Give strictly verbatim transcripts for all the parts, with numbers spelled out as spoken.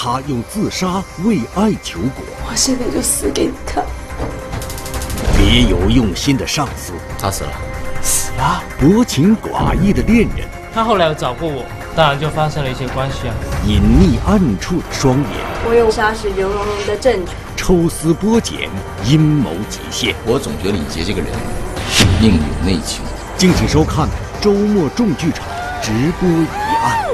他用自杀为爱求果。 我现在就死给你看！ 别有用心的上司， 他死了， 死了。薄情寡义的恋人， 他后来有找过我，当然就发生了一些关系啊。 隐匿暗处的双眼， 我有杀死刘荣荣的证据。 抽丝剥茧，阴谋极限。 我总觉得李杰这个人另有内情。 敬请收看周末众剧场直播疑案。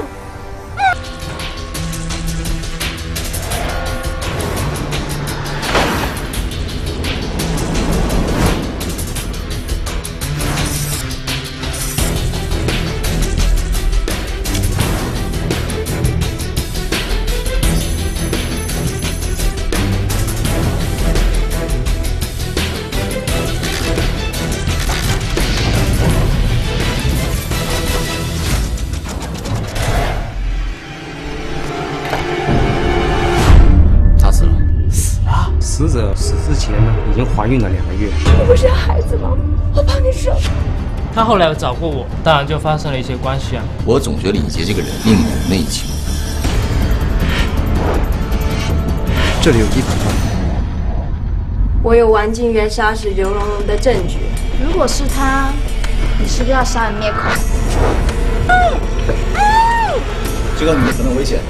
死者死之前呢，已经怀孕了两个月。 你不是要孩子吗？我帮你生。 他后来有找过我，当然就发生了一些关系啊。 我总觉得李杰这个人另有内情。 这里有一盘饭。 我有王金元杀死刘荣荣的证据。 如果是他，你是不是要杀人灭口？ 这个女的可能危险。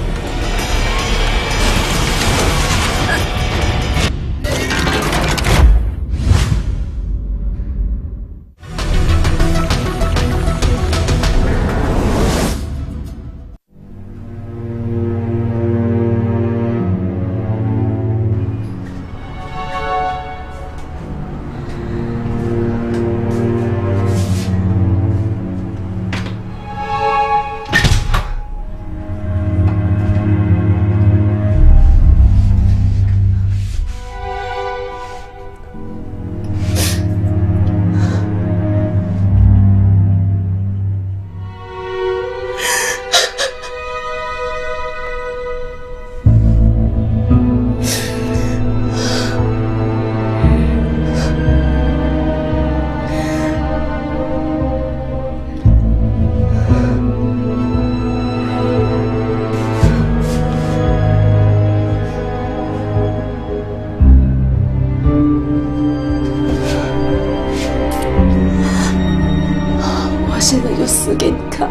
现在就死给你看！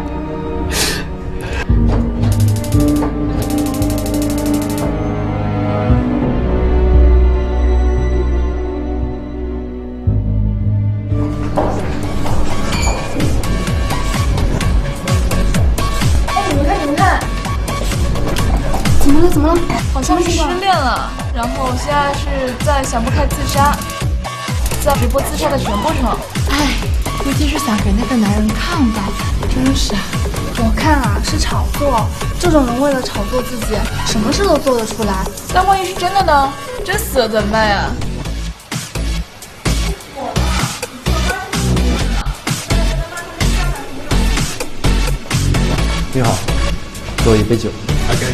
哎，你们看，你们看， 怎么了？怎么了？ 好像是失恋了，然后现在是在想不开自杀，在直播自杀的全过程。 哎。估计是想给那个男人看吧，真是。 我看啊，是炒作。这种人为了炒作自己，什么事都做得出来。但万一是真的呢？真死了怎么办呀？ 你好，给我一杯酒。 OK。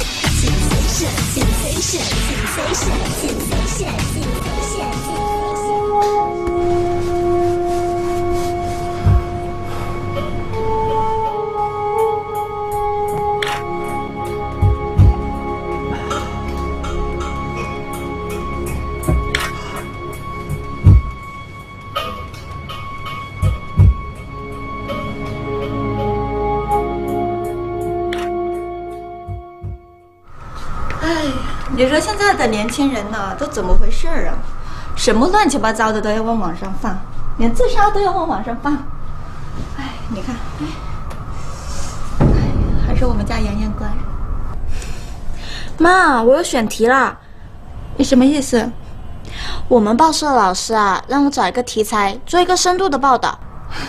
你说现在的年轻人呢，都怎么回事啊？什么乱七八糟的都要往网上放，连自杀都要往网上放。哎，你看，哎，还是我们家妍妍乖。 妈，我有选题了。 你什么意思？ 我们报社老师啊，让我找一个题材，做一个深度的报道。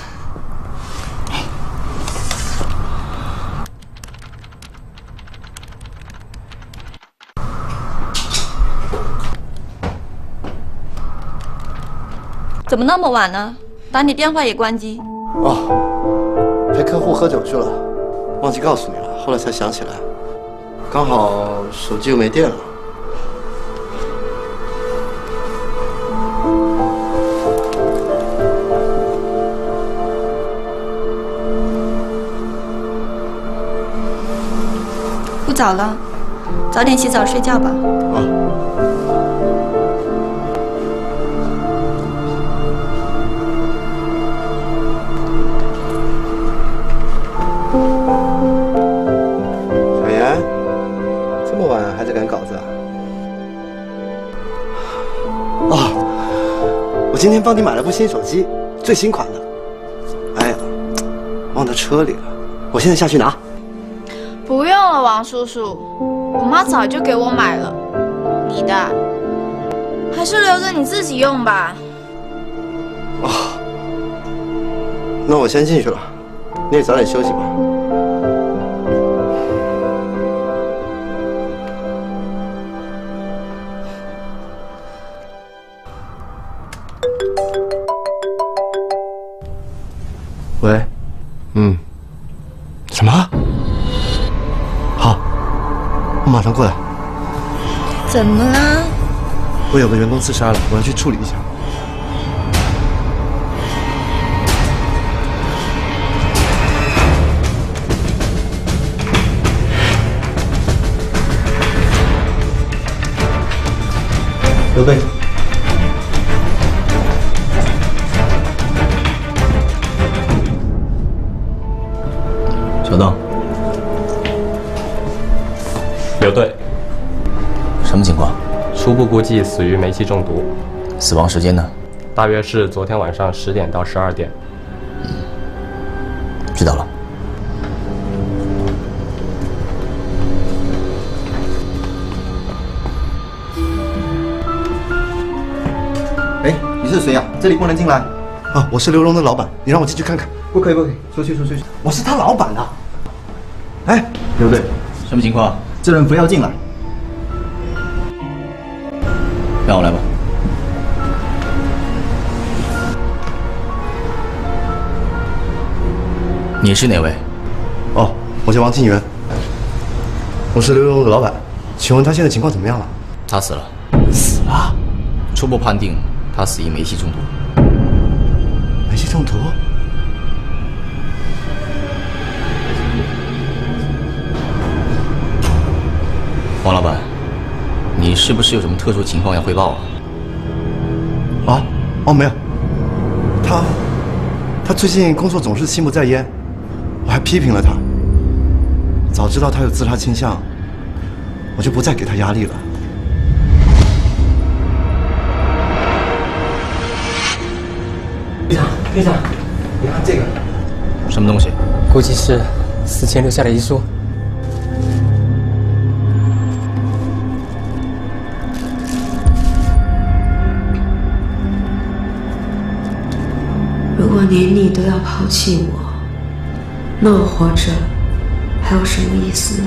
怎么那么晚呢？打你电话也关机。 哦，陪客户喝酒去了，忘记告诉你了，后来才想起来，刚好手机又没电了。 不早了， 早点洗澡睡觉吧。 啊。小严，这么晚还在赶稿子啊？哦，我今天帮你买了部新手机，最新款的。哎呀，忘在车里了，我现在下去拿。 不用了，王叔叔，我妈早就给我买了。你的，还是留着你自己用吧。 哦，那我先进去了，你也早点休息吧。喂，嗯，什么？好，我马上过来。 怎么了？ 我有个员工自杀了，我要去处理一下。刘备。 小邓， 刘队， 什么情况？ 初步估计死于煤气中毒。 死亡时间呢？ 大约是昨天晚上十点到十二点。 嗯，知道了。 哎，你是谁呀？这里不能进来。啊，我是刘荣的老板，你让我进去看看。不可以，不可以，出去，出去。我是他老板啊。哎，刘队， 什么情况？ 这人不要进来。 让我来吧。你是哪位？ 哦，我叫王庆元，我是刘荣的老板。请问他现在情况怎么样了？ 他死了。 死了？ 初步判定他死于煤气中毒。 煤气中毒？ 王老板，你是不是有什么特殊情况要汇报啊？ 啊？哦，没有。他，他最近工作总是心不在焉，我还批评了他。早知道他有自杀倾向，我就不再给他压力了。 队长，队长，你看这个， 什么东西？ 估计是死前留下的遗书。 如果连你都要抛弃我，那我活着还有什么意思呢？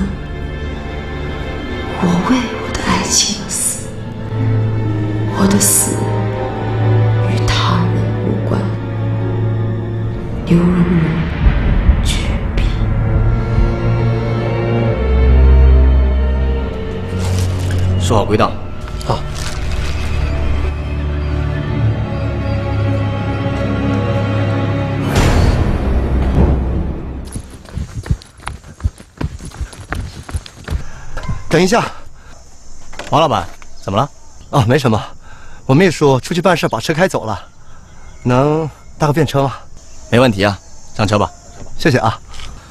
我为我的爱情而死，我的死与他人无关。刘荣荣绝笔。 收好归档。 好。 等一下， 王老板，怎么了？ 啊，没什么，我秘书出去办事，把车开走了，能搭个便车吗？ 没问题啊，上车吧。 谢谢啊。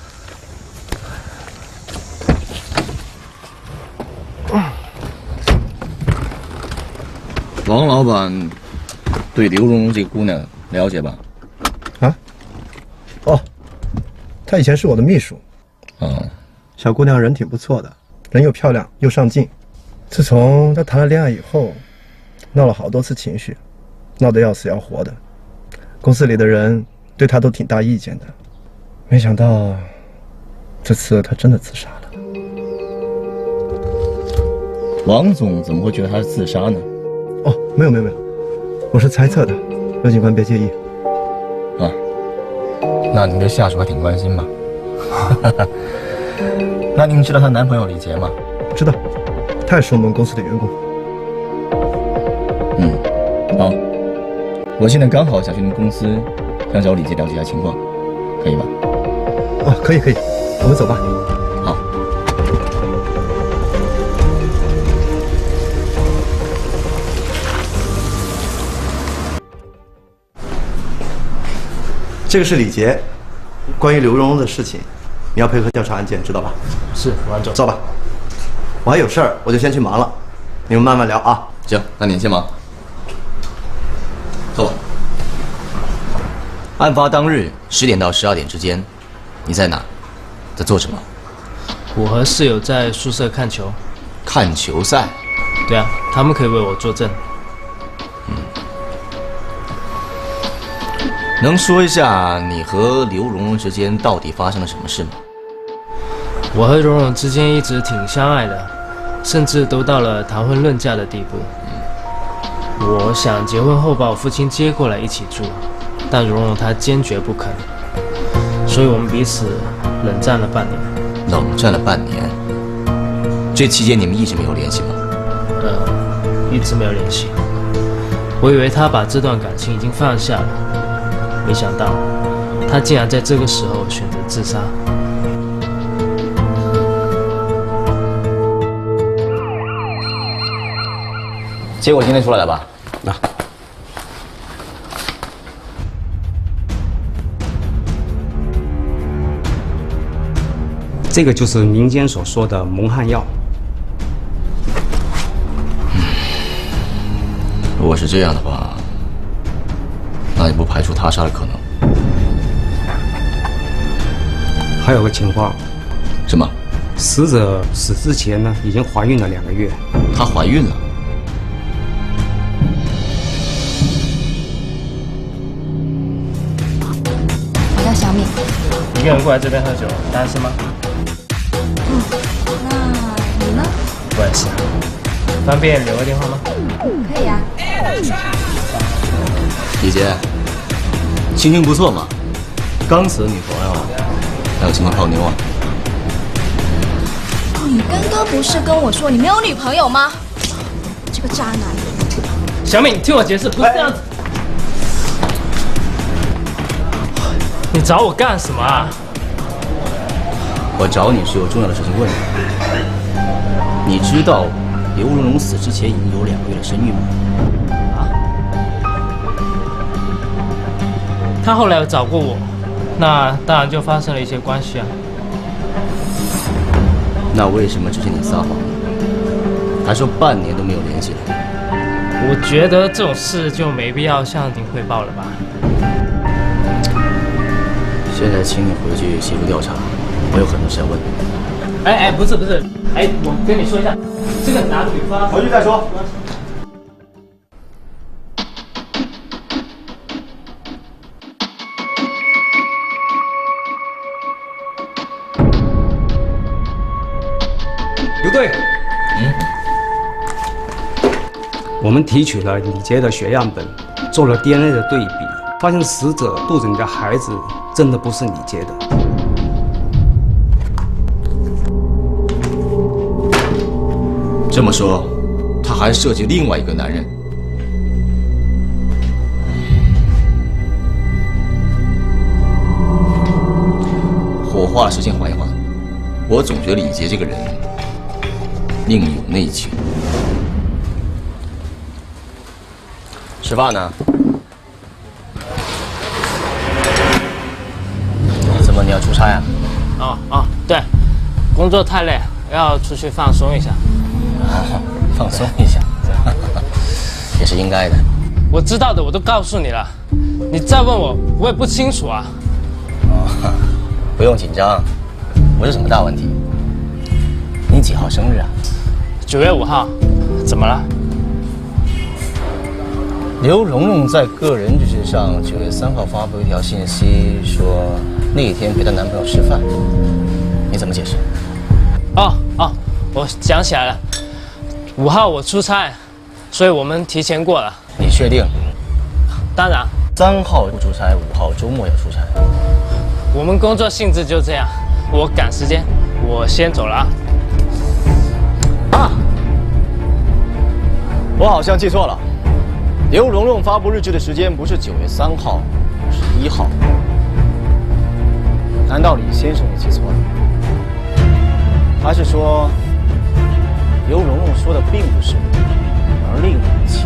王老板对刘蓉蓉这个姑娘了解吧？ 啊？哦，她以前是我的秘书。 哦， 小姑娘人挺不错的。人又漂亮又上进，自从她谈了恋爱以后，闹了好多次情绪，闹得要死要活的，公司里的人对她都挺大意见的。没想到这次她真的自杀了。 王总怎么会觉得她是自杀呢？ 哦，没有没有没有，我是猜测的，刘警官别介意。 啊，那您的下属还挺关心嘛。那您知道她男朋友李杰吗？ 知道，他也是我们公司的员工。 嗯，好，我现在刚好想去您公司，想找李杰了解一下情况，可以吧？ 哦，可以可以，我们走吧。 好。 这个是李杰，关于刘蓉蓉的事情，你要配合调查案件，知道吧？ 是，王总。 走吧，我还有事儿，我就先去忙了，你们慢慢聊啊。 行，那你先忙。坐吧。案发当日十点到十二点之间，你在哪？在做什么？ 我和室友在宿舍看球。 看球赛？ 对啊，他们可以为我作证。 嗯。能说一下你和刘蓉蓉之间到底发生了什么事吗？ 我和蓉蓉之间一直挺相爱的，甚至都到了谈婚论嫁的地步。嗯、我想结婚后把我父亲接过来一起住，但蓉蓉她坚决不肯，所以我们彼此冷战了半年。 冷战了半年，这期间你们一直没有联系吗？ 呃，一直没有联系。我以为她把这段感情已经放下了。没想到，他竟然在这个时候选择自杀。 结果今天出来了吧？ 那、啊，这个就是民间所说的蒙汗药。 嗯，如果是这样的话。那也不排除他杀的可能。 还有个情况， 什么？ 死者死之前呢，已经怀孕了两个月。 她怀孕了？ 我叫小敏。 一个人过来这边喝酒，单身吗？ 嗯，那你呢？ 我也是。方便留个电话吗？ 可以呀、 啊。李杰，心情不错嘛，刚死的女朋友，还有心情泡妞啊？ 你刚刚不是跟我说你没有女朋友吗？这个渣男！ 小敏，你听我解释，不是这样子。你找我干什么啊？ 我找你是有重要的事情问你。你知道刘蓉蓉死之前已经有两个月的身孕吗？ 他后来有找过我，那当然就发生了一些关系啊。 那为什么之前你撒谎呢？还说半年都没有联系了？ 我觉得这种事就没必要向您汇报了吧。 现在请你回去协助调查，我有很多事要问你。 哎哎，不是不是，哎，我跟你说一下，这个男女方回去再说。 刘队， 嗯， 我们提取了李杰的血样本，做了 D N A 的对比，发现死者肚子里的孩子真的不是李杰的。 这么说，他还涉及另外一个男人。火化的时间缓一缓，我总觉得李杰这个人另有内情。吃饭呢？怎么你要出差啊？ 哦哦，对，工作太累，要出去放松一下。 哦，放松一下，也是应该的。 我知道的我都告诉你了，你再问我，我也不清楚啊。 哦，不用紧张，不是什么大问题。你几号生日啊？ 九月五号，怎么了？ 刘蓉蓉在个人日志上九月三号发布一条信息，说那一天陪她男朋友吃饭，你怎么解释？ 哦哦，我想起来了，五号我出差，所以我们提前过了。 你确定？ 当然。 三号不出差，五号周末要出差。 我们工作性质就这样，我赶时间，我先走了啊。 啊！我好像记错了，刘蓉蓉发布日志的时间不是九月三号，是一号。难道李先生也记错了？还是说，刘蓉蓉说的并不是你，而另有其人？ ，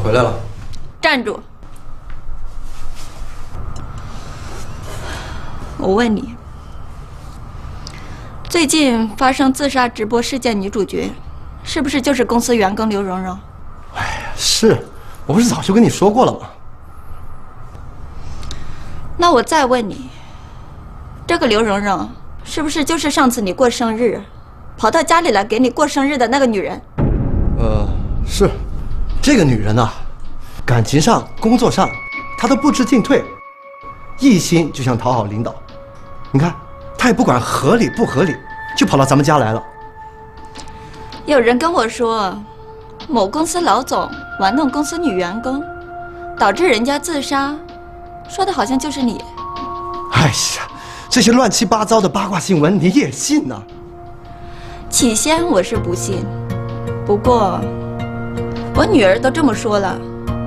回来了。 站住！我问你，最近发生自杀直播事件女主角，是不是就是公司员工刘蓉蓉？ 哎呀，是，我不是早就跟你说过了吗？ 那我再问你，这个刘蓉蓉是不是就是上次你过生日，跑到家里来给你过生日的那个女人？ 呃，是，这个女人啊，感情上、工作上，她都不知进退，一心就想讨好领导。你看，她也不管合理不合理，就跑到咱们家来了。 有人跟我说，某公司老总玩弄公司女员工，导致人家自杀，说的好像就是你。 哎呀，这些乱七八糟的八卦新闻你也信呢？ 起先我是不信，不过我女儿都这么说了，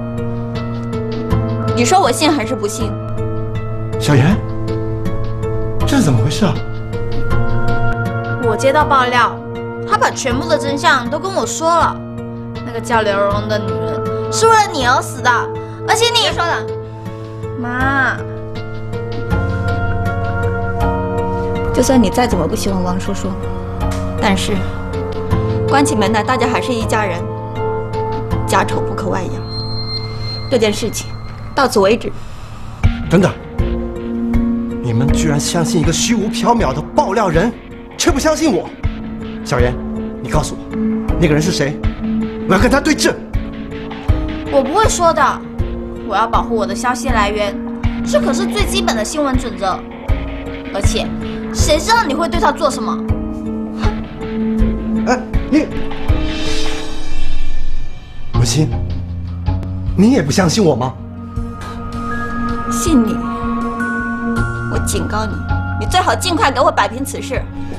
你说我信还是不信？ 小妍，这是怎么回事啊？ 我接到爆料，他把全部的真相都跟我说了。那个叫刘蓉蓉的女人是为了你而死的，而且你别说了，妈。 就算你再怎么不喜欢王叔叔，但是关起门来，大家还是一家人，家丑不可外扬。这件事情到此为止。 等等，你们居然相信一个虚无缥缈的爆料人，却不相信我。小妍，你告诉我，那个人是谁？我要跟他对质。 我不会说的，我要保护我的消息来源，这可是最基本的新闻准则。而且，谁知道你会对他做什么？ 哎，你，母亲，你也不相信我吗？ 信你，我警告你，你最好尽快给我摆平此事。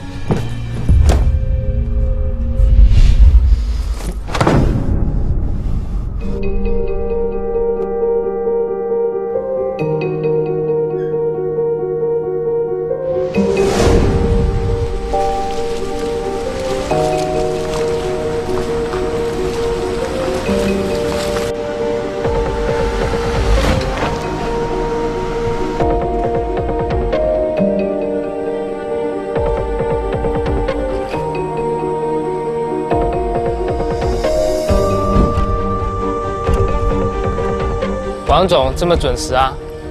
王总这么准时啊？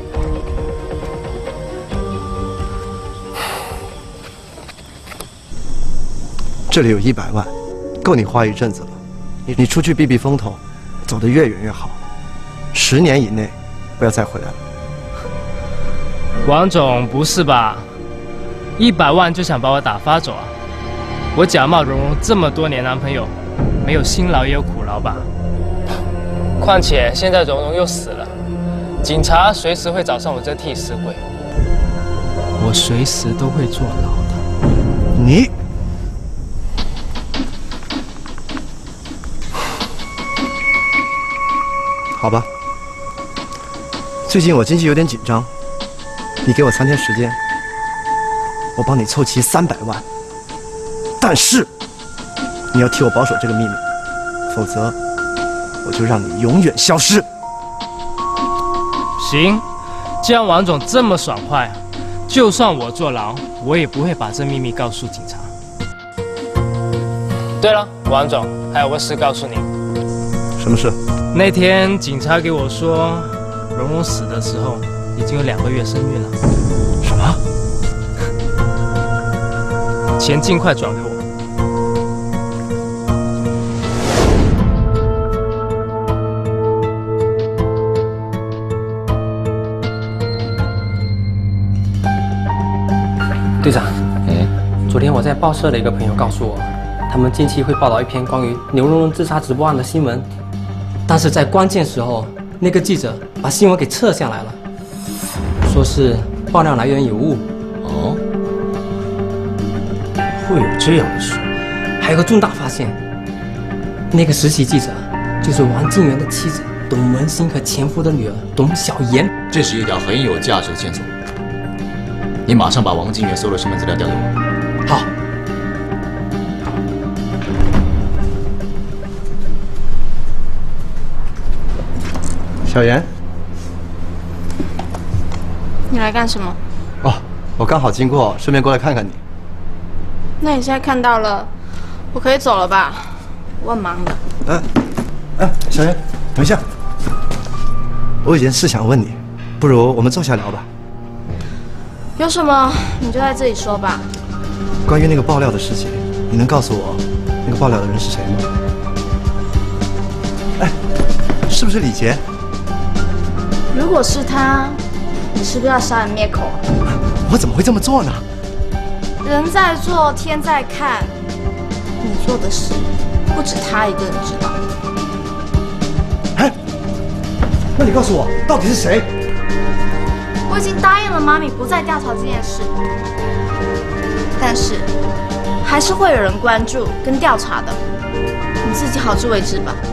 这里有一百万，够你花一阵子了。你你出去避避风头，走得越远越好。十年以内，不要再回来了。 王总，不是吧？一百万就想把我打发走啊？我假冒蓉蓉这么多年男朋友，没有辛劳也有苦劳吧？况且现在蓉蓉又死了，警察随时会找上我这替死鬼，我随时都会坐牢的。 你，好吧，最近我经济有点紧张，你给我三天时间，我帮你凑齐三百万，但是你要替我保守这个秘密，否则我就让你永远消失。 行，既然王总这么爽快，就算我坐牢，我也不会把这秘密告诉警察。对了，王总，还有个事告诉你。 什么事？ 那天警察给我说，蓉蓉死的时候已经有两个月身孕了。 什么？ 钱尽快转给我。 队长，哎，昨天我在报社的一个朋友告诉我，他们近期会报道一篇关于刘蓉蓉自杀直播案的新闻，但是在关键时候，那个记者把新闻给撤下来了，说是爆料来源有误。 哦，会有这样的事？ 还有个重大发现，那个实习记者就是王静元的妻子董文心和前夫的女儿董小妍。 这是一条很有价值的线索。你马上把王静元所有的身份资料调给我。 好。 小严， 你来干什么？ 哦，我刚好经过，顺便过来看看你。 那你现在看到了，我可以走了吧？我很忙的。 哎，哎，小严，等一下，我有件事想问你，不如我们坐下聊吧。 有什么你就在这里说吧。 关于那个爆料的事情，你能告诉我那个爆料的人是谁吗？哎，是不是李杰？ 如果是他，你是不是要杀人灭口啊？ 我怎么会这么做呢？ 人在做，天在看，你做的事不止他一个人知道。 哎，那你告诉我，到底是谁？ 我已经答应了妈咪不再调查这件事，但是还是会有人关注跟调查的，你自己好自为之吧。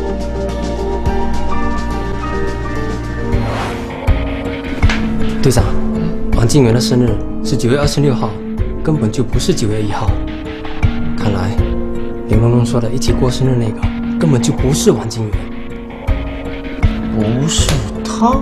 队长，王静元的生日是九月二十六号，根本就不是九月一号。看来刘龙龙说的一起过生日那个，根本就不是王静元。 不是他。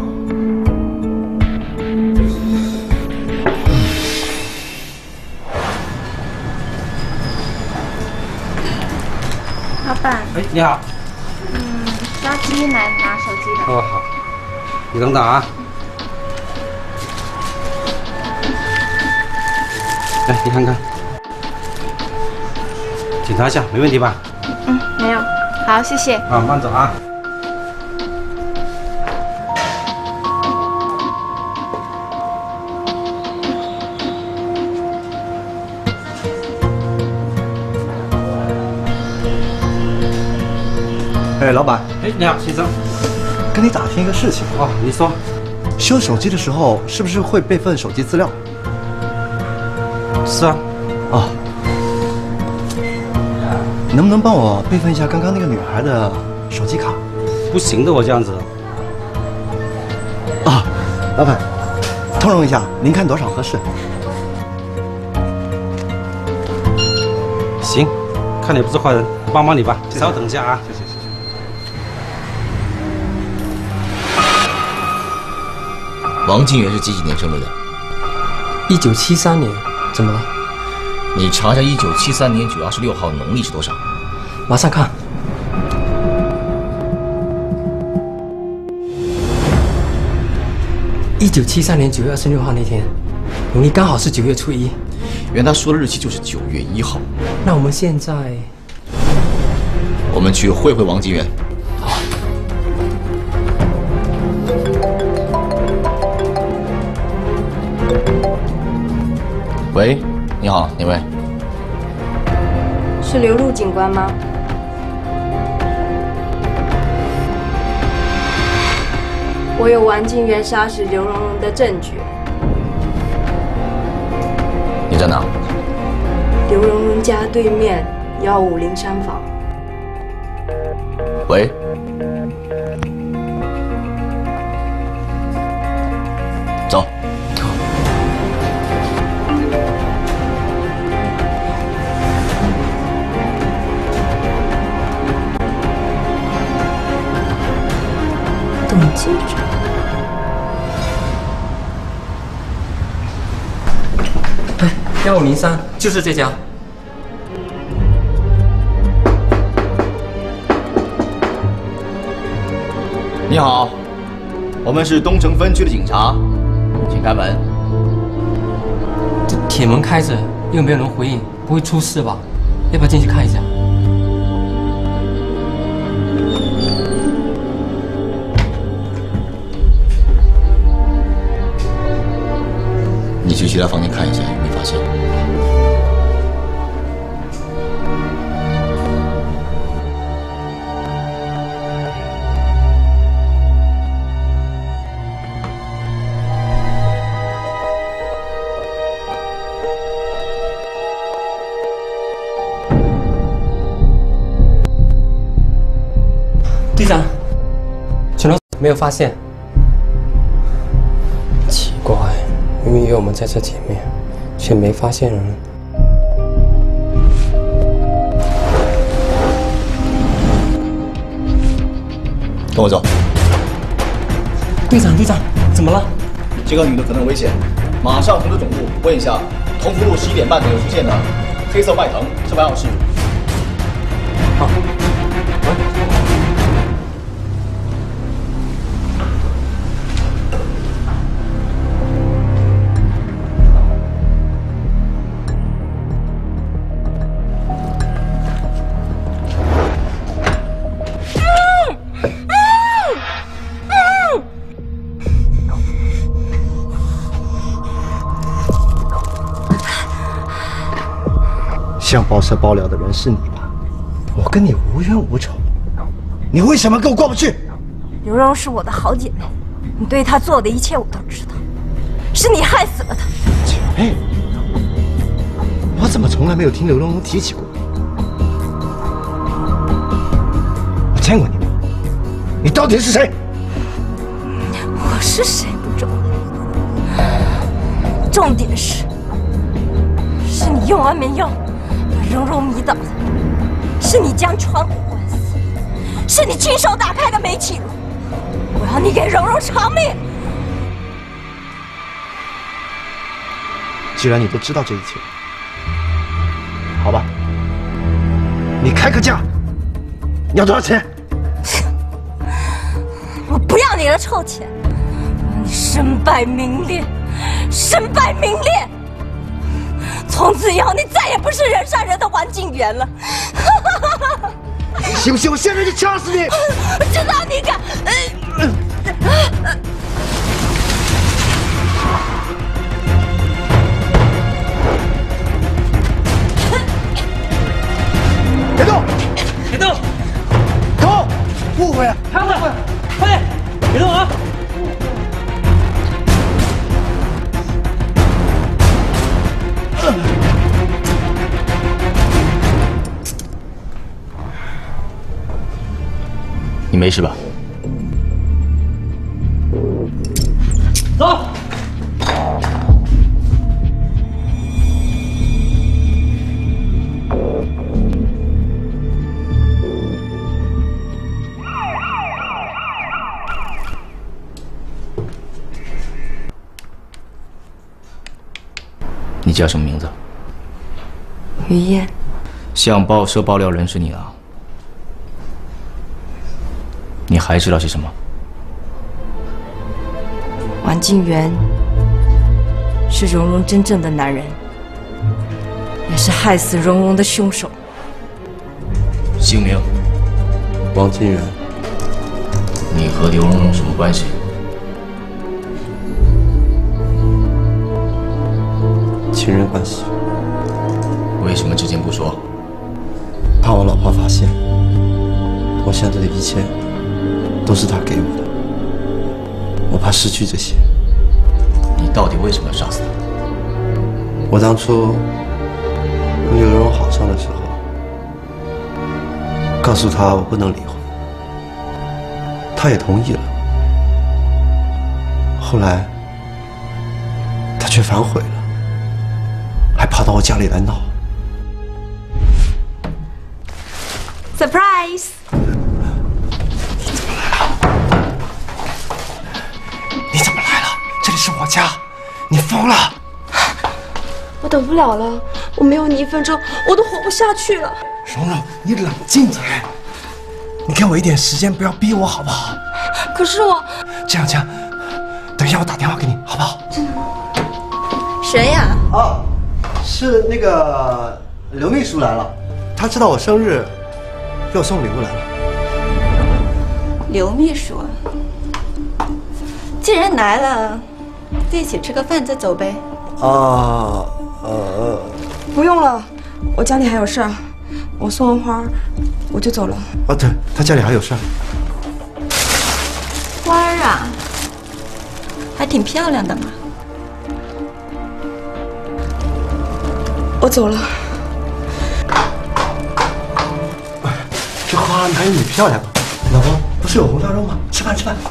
老板。 哎，你好。 嗯，抓鸡来拿手机的。 哦，好。你等等啊。来，你看看，检查一下，没问题吧？ 嗯，没有。好，谢谢。 啊，慢走啊。 哎，老板。 哎，你好，先生。 跟你打听一个事情。 哦，你说。 修手机的时候是不是会备份手机资料？ 是啊。 哦。能不能帮我备份一下刚刚那个女孩的手机卡？ 不行的，我这样子。 啊，老板，通融一下，您看多少合适？ 行，看你不是坏人，帮帮你吧。稍等一下啊。谢谢谢谢。 王静元是几几年生日的？ 一九七三年。怎么了？ 你查一下一九七三年九月二十六号农历是多少？ 马上看。一九七三年九月二十六号那天，农历刚好是九月初一。 原他说的日期就是九月一号。 那我们现在， 我们去会会王静元。 好。 喂，你好，哪位？ 是刘路警官吗？我有王静元杀死刘荣荣的证据。 你在哪？ 刘荣荣家对面幺五零三房。 喂。走。 董记者。 哎，幺五零三就是这家。 你好，我们是东城分区的警察，请开门。 这铁门开着，又没有人回应，不会出事吧？要不要进去看一下？ 你去其他房间看一下，有没有发现？ 队长，全都没有发现。奇怪。明明有我们在这前面，却没发现人。 跟我走。 队长，队长，怎么了？ 这个女的可能危险，马上通知总部问一下，同福路十一点半左右出现的黑色迈腾是白老师。 好。 向报社爆料的人是你吧？我跟你无冤无仇，你为什么跟我过不去？ 刘荣是我的好姐妹，你对她做的一切我都知道，是你害死了她。 姐妹？我怎么从来没有听刘荣荣提起过？我见过你吗？你到底是谁？ 我是谁不重要，重点是，是你用安眠药。蓉蓉迷倒的，是你将窗户关死，是你亲手打开的煤气炉。我要你给蓉蓉偿命！ 既然你都知道这一切，好吧，你开个价，要多少钱？ 我不要你的臭钱，我要你身败名裂，身败名裂！从此以后，你再也不是人山人的王静元了。 你信不信我现在就掐死你？ 我知道你敢。 别动！ 别动！ 走！误会啊！ 他误会！快点！别动啊！ 你没事吧？ 走。 你叫什么名字？ 于燕。 向报社爆料人是你啊？你还知道是什么？ 王静元是蓉蓉真正的男人，也是害死蓉蓉的凶手。 姓名？ 王金元。 你和刘蓉蓉什么关系？ 亲人关系。 为什么之前不说？ 怕我老婆发现。我现在的一切都是他给我的，我怕失去这些。 你到底为什么要杀死他？ 我当初跟刘荣好上的时候，告诉他我不能离婚，他也同意了。后来他却反悔了，还跑到我家里来闹。 Surprise！ 你怎么来了？这里是我家，你疯了！ 我等不了了，我没有你一分钟，我都活不下去了。 蓉蓉，你冷静点，你给我一点时间，不要逼我，好不好？ 可是我…… 这样这样，等一下我打电话给你，好不好？ 谁呀？ 哦，是那个刘秘书来了，他知道我生日，给我送礼物来了。 刘秘书，既然来了，就一起吃个饭再走呗。 啊，呃， 不用了，我家里还有事儿，我送完花我就走了。 啊，对，他家里还有事儿。 花儿啊，还挺漂亮的嘛。 我走了。 这花哪有你漂亮？老婆，不是有红烧肉吗？吃饭吃饭。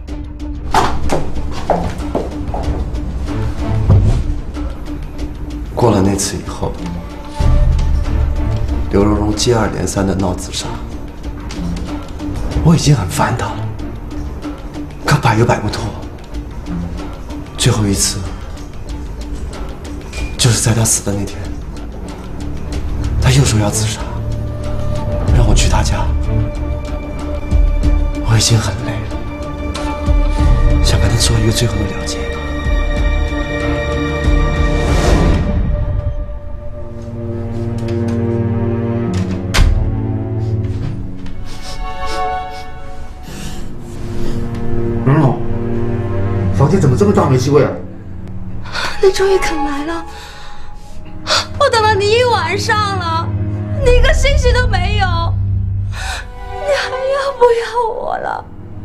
过了那次以后，刘蓉蓉接二连三的闹自杀，我已经很烦她了。 可摆又摆不脱。最后一次，就是在他死的那天，他又说要自杀，让我去他家。我已经很累了，想跟他做一个最后的了结。 蓉蓉，房间怎么这么大煤气味啊？ 你终于肯来了，我等了你一晚上了，你一个信息都没有，你还要不要我了？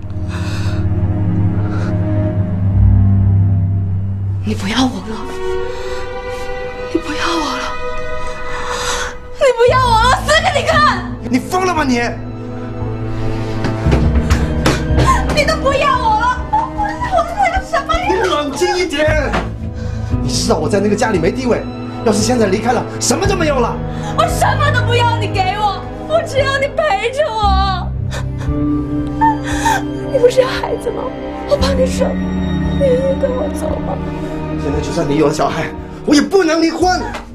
你不要我了，你不要我了，你不要我了，我死给你看！ 你疯了吗你？ 你都不要我了，我是个什么人？ 你冷静一点。你知道我在那个家里没地位，要是现在离开了，什么都没有了。 我什么都不要，你给我，我只要你陪着我。你不是要孩子吗？我帮你生，你愿意跟我走吗？ 现在就算你有了小孩，我也不能离婚。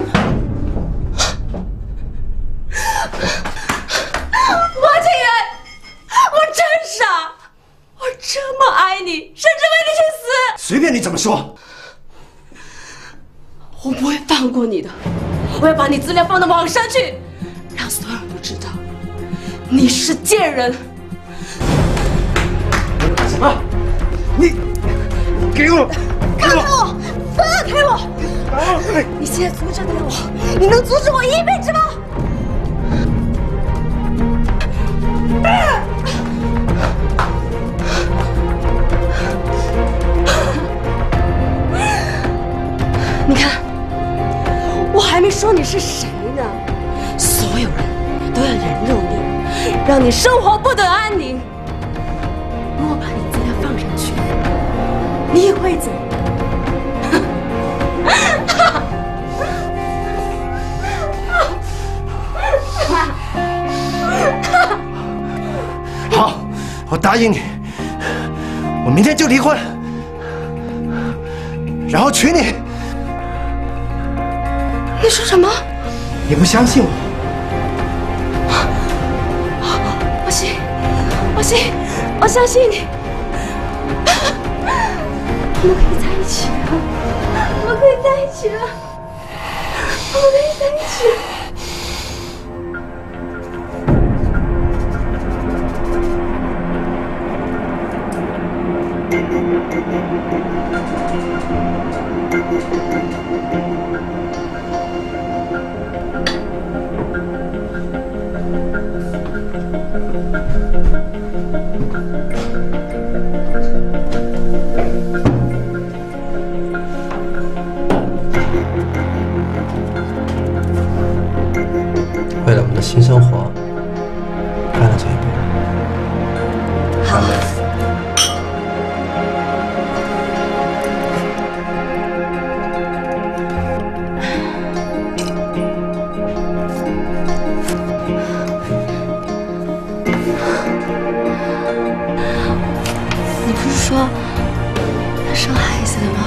王清源，我真傻，我这么爱你，甚至为你去死。 随便你怎么说。 我不会放过你的，我要把你资料放到网上去，让所有人都知道你是贱人。 什么？你给我！ 放开我！放开我！你现在阻止得了我，你能阻止我一辈子吗？你看。我还没说你是谁呢，所有人都要人肉你，让你生活不得安宁。如果把你资料放上去，你会怎么样？好，我答应你，我明天就离婚，然后娶你。 你说什么？ 你不相信我？ 我信，我信，我相信你。我们可以在一起了，我们可以在一起了，我们可以在一起了。 为了我们的新生活，干了这一步。 好。你不是说要生孩子的吗？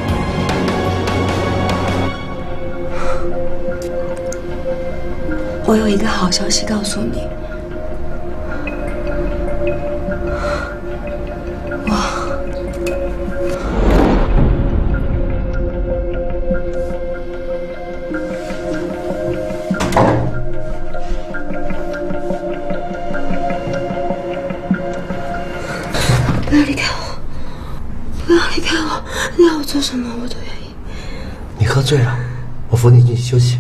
我有一个好消息告诉你，不要离开我，不要离开我，你要我做什么我都愿意。 你喝醉了，我扶你进去休息。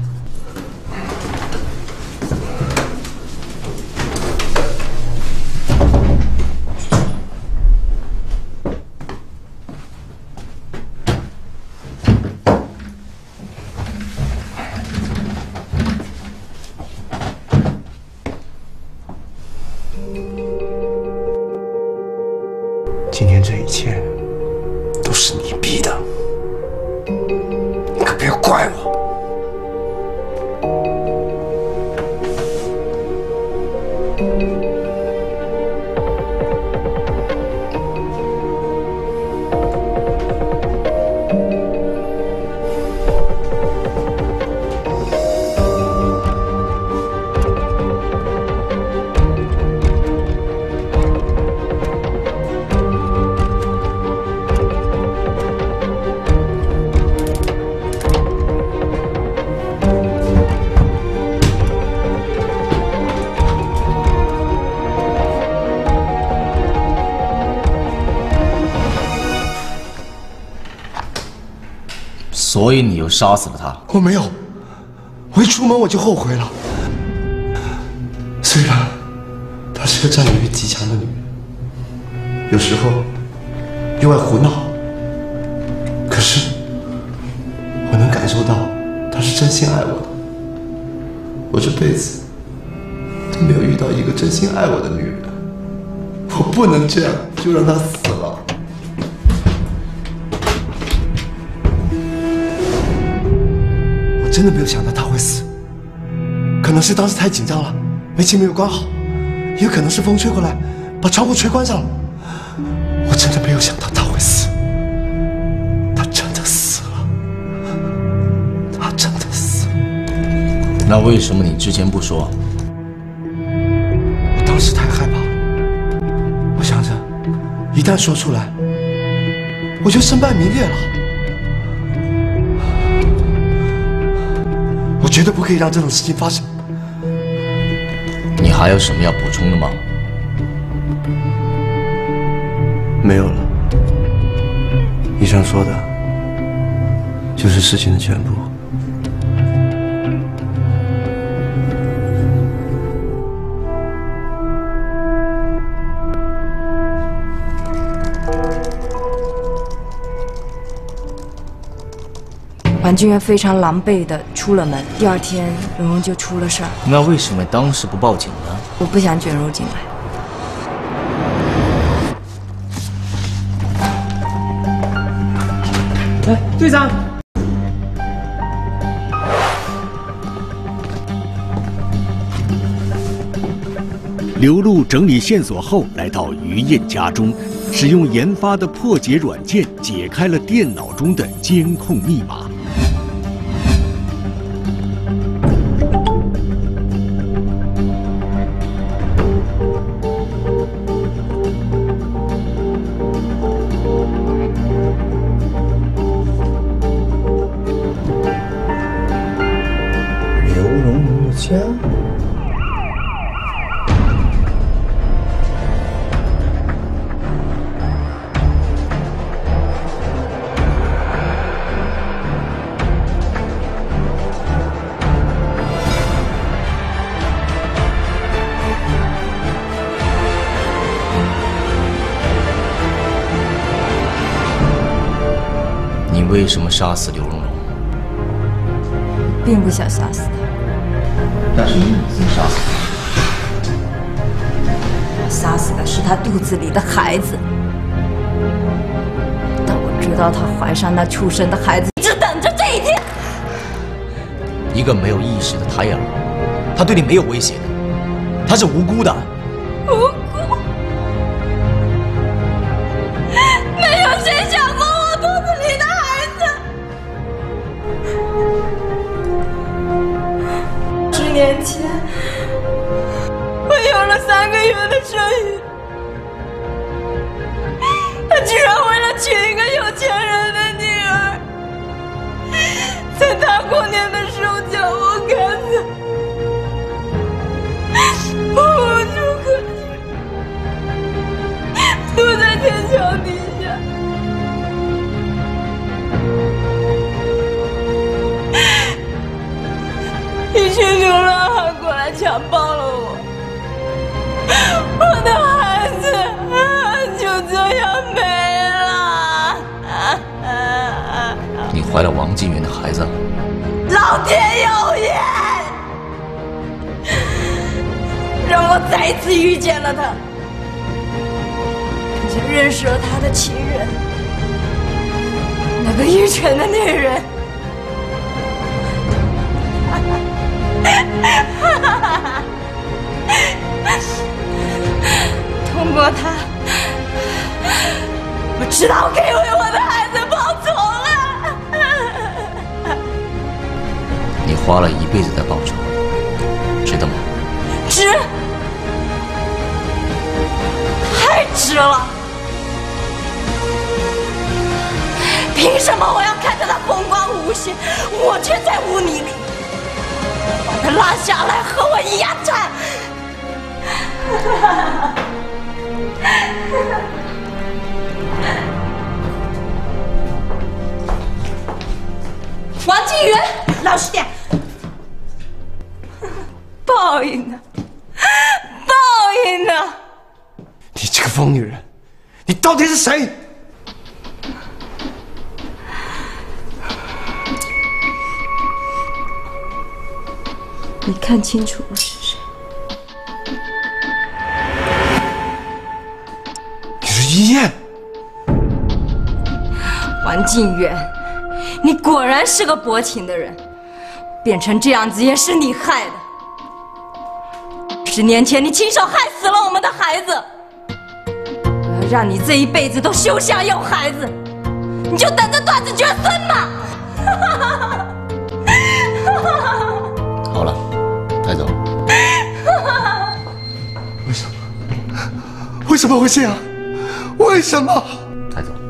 今天这一切都是你逼的，你可别怪我。 所以你又杀死了他？ 我没有，我一出门我就后悔了。虽然她是个占有欲极强的女人，有时候又爱胡闹，可是我能感受到她是真心爱我的。我这辈子都没有遇到一个真心爱我的女人，我不能这样就让她死了。我真的没有想到她会死，可能是当时太紧张了，煤气没有关好，也有可能是风吹过来把窗户吹关上了。我真的没有想到她会死，她真的死了，她真的死了。 那为什么你之前不说？ 我当时太害怕了，我想着一旦说出来，我就身败名裂了。我绝对不可以让这种事情发生。 你还有什么要补充的吗？ 没有了。医生说的就是事情的全部。 婉君非常狼狈地出了门。第二天，蓉蓉就出了事儿。 那为什么当时不报警呢？ 我不想卷入进来。 哎，队长！ 刘露整理线索后，来到于燕家中，使用研发的破解软件解开了电脑中的监控密码。 刘蓉蓉的家。 你为什么杀死刘蓉蓉？ 并不想杀死他， 但是你已经杀死他。 杀死的是他肚子里的孩子。但我知道她怀上那畜生的孩子，一直等着这一天。 一个没有意识的胎儿，他对你没有威胁的，他是无辜的。 无辜？没有谁想过我肚子里的孩子。十年前，我有了三个月的身孕，他居然为了娶一个有钱人的女儿，在大过年的时候将我赶走，把我出可去，躲在天桥底下。一群流浪汉过来强暴了我，我的孩子就这样没了。 你怀了王金元的孩子？ 老天有眼，让我再一次遇见了他，并且认识了他的情人，那个愚蠢的女人。通过他，我知道我可以为我的孩子报仇了。 你花了一辈子在报仇，值得吗？ 值，太值了！凭什么我要看着他风光无限，我却在污泥里？把他拉下来和我一样惨！ 王静元， 老实点！ 报应呢？报应呢？ 你这个疯女人，你到底是谁？ 你看清楚我是谁？ 你是于燕。 王静远，你果然是个薄情的人，变成这样子也是你害的。十年前你亲手害死了我们的孩子，我要让你这一辈子都休想有孩子，你就等着断子绝孙吧！ 好了，带走。 为什么？为什么会这样？为什么？ 带走。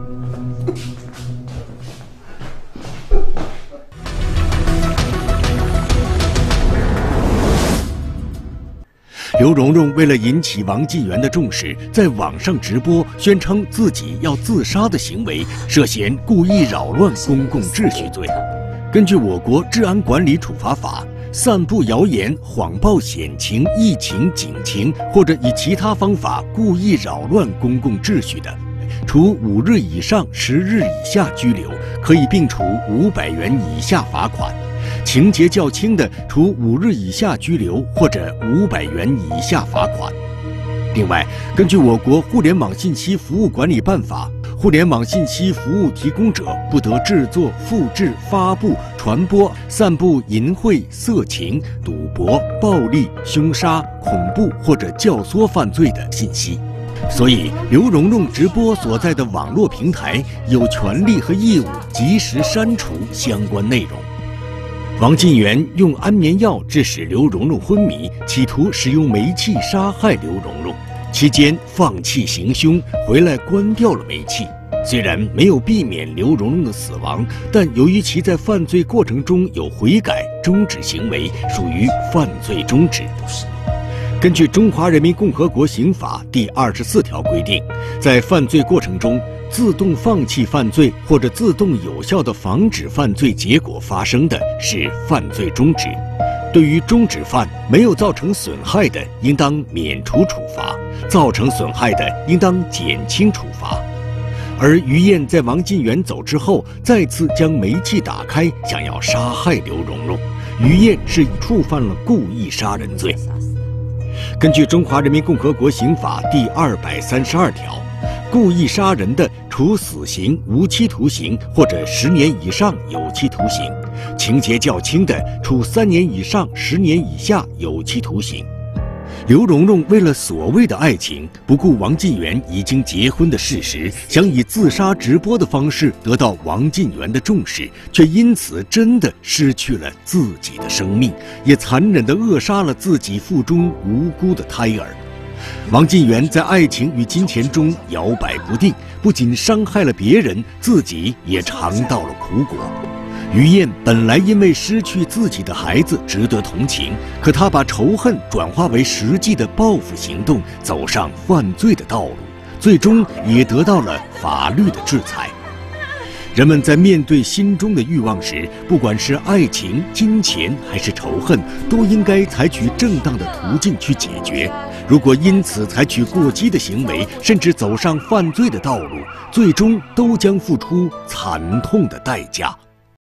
刘蓉蓉为了引起王进元的重视，在网上直播宣称自己要自杀的行为，涉嫌故意扰乱公共秩序罪。根据我国治安管理处罚法，散布谣言、谎报险情、疫情、警情，或者以其他方法故意扰乱公共秩序的，处五日以上十日以下拘留，可以并处五百元以下罚款。情节较轻的，处五日以下拘留或者五百元以下罚款。另外，根据我国互联网信息服务管理办法，互联网信息服务提供者不得制作、复制、发布、传播、散布淫秽、色情、赌博、暴力、凶杀、恐怖或者教唆犯罪的信息。所以，刘蓉蓉直播所在的网络平台有权利和义务及时删除相关内容。王进元用安眠药致使刘蓉蓉昏迷，企图使用煤气杀害刘蓉蓉，期间放弃行凶，回来关掉了煤气。虽然没有避免刘蓉蓉的死亡，但由于其在犯罪过程中有悔改、终止行为，属于犯罪终止。根据《中华人民共和国刑法》第二十四条规定，在犯罪过程中自动放弃犯罪或者自动有效地防止犯罪结果发生的是犯罪终止。对于终止犯没有造成损害的，应当免除处罚；造成损害的，应当减轻处罚。而于燕在王进元走之后，再次将煤气打开，想要杀害刘蓉蓉。于燕是触犯了故意杀人罪。根据《中华人民共和国刑法》第二百三十二条，故意杀人的，处死刑、无期徒刑或者十年以上有期徒刑；情节较轻的，处三年以上十年以下有期徒刑。刘蓉蓉为了所谓的爱情，不顾王进元已经结婚的事实，想以自杀直播的方式得到王进元的重视，却因此真的失去了自己的生命，也残忍地扼杀了自己腹中无辜的胎儿。王进元在爱情与金钱中摇摆不定，不仅伤害了别人，自己也尝到了苦果。于燕本来因为失去自己的孩子值得同情，可她把仇恨转化为实际的报复行动，走上犯罪的道路，最终也得到了法律的制裁。人们在面对心中的欲望时，不管是爱情、金钱还是仇恨，都应该采取正当的途径去解决。如果因此采取过激的行为，甚至走上犯罪的道路，最终都将付出惨痛的代价。